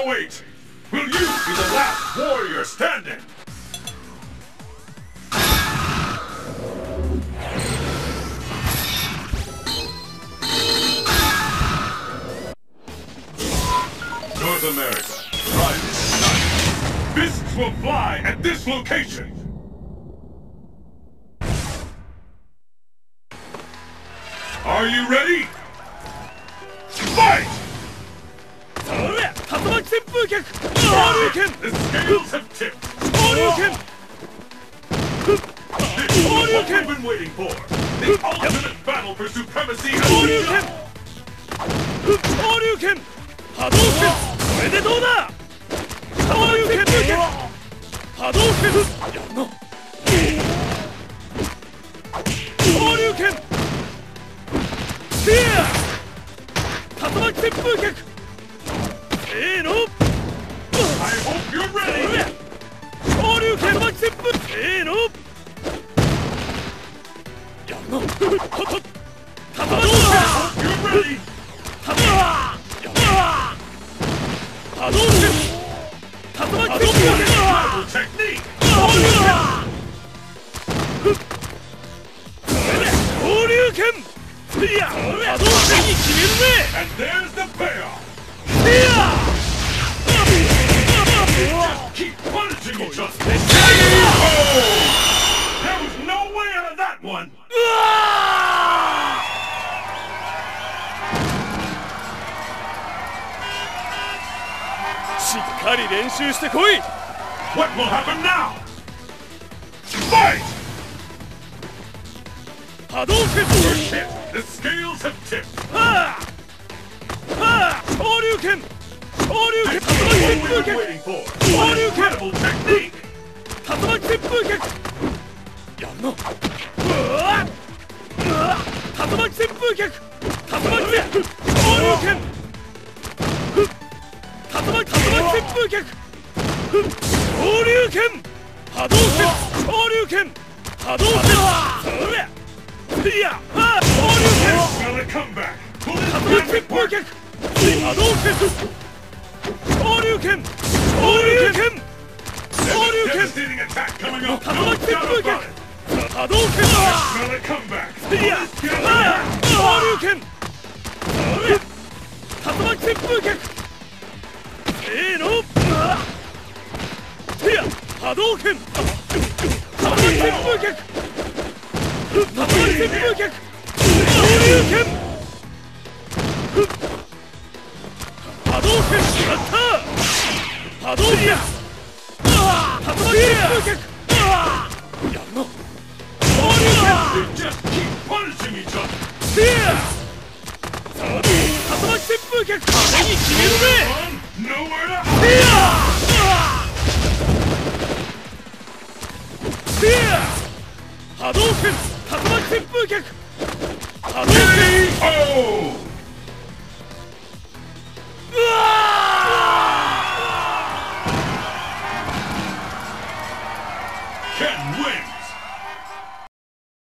await. Will you be the last warrior standing? North America, Private Night. Fists will fly at this location. Are you ready? Fight! The scales have tipped. This is what we've been waiting for. The ultimate battle for supremacy has begun. I hope you're ready! You're ready! Incredible technique! And there's the payoff! Just keep punishing each other! There was no way out of that one! What will happen now? Fight! First hit, the scales have tipped. This is what we've been waiting for. What incredible technique! Smell a comeback! Pull it back! There's a devastating attack coming up! No doubt about it! Smell a comeback!